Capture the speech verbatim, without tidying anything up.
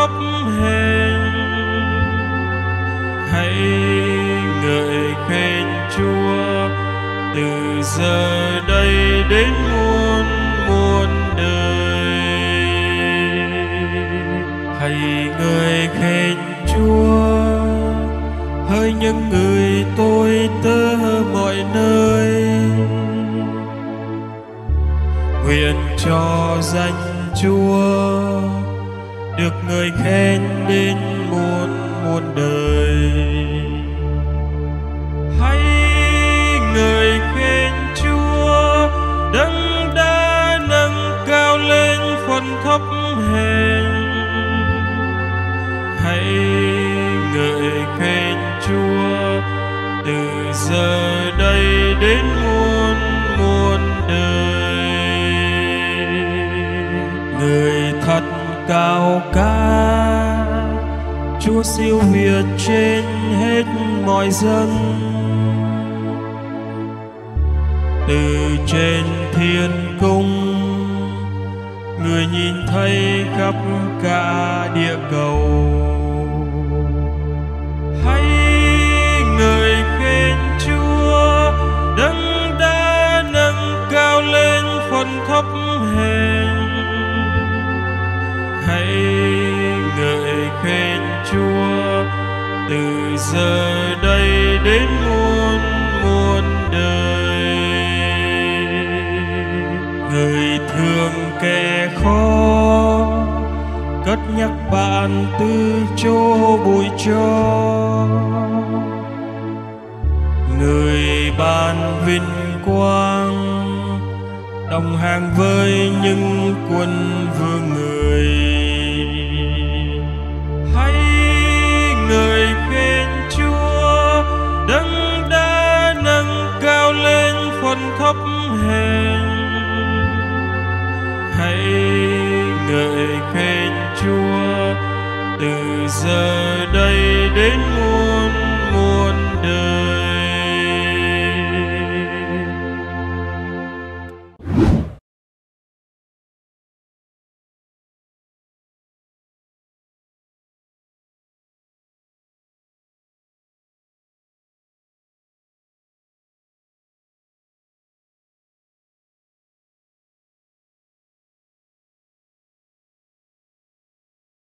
thấp hèn. Hãy ngợi khen Chúa từ giờ đây đến muôn muôn đời. Hãy ngợi khen Chúa hỡi những người tôi tớ mọi nơi. Nguyện cho danh Chúa được ngợi khen đến muôn muôn đời. Hãy ngợi khen Chúa đấng đã nâng cao lên phần thấp hèn. Hãy ngợi khen Chúa từ giờ đây đến muôn muôn đời. Người thật cao ca, Chúa siêu việt trên hết mọi dân. Từ trên thiên cung, người nhìn thấy khắp cả địa cầu. Hãy ngợi khen Chúa đấng đã nâng cao lên phần thấp hèn. Hãy ngợi khen Chúa từ giờ đây đến muôn muôn đời. Người thương kẻ khó, cất nhắc bạn từ chỗ bụi cho. Người ban vinh quang, đồng hành với những quân vương người. Hãy ngợi khen Chúa đấng đã nâng cao lên phần thấp hèn. Hãy ngợi khen Chúa từ giờ đây đến muôn muôn đời.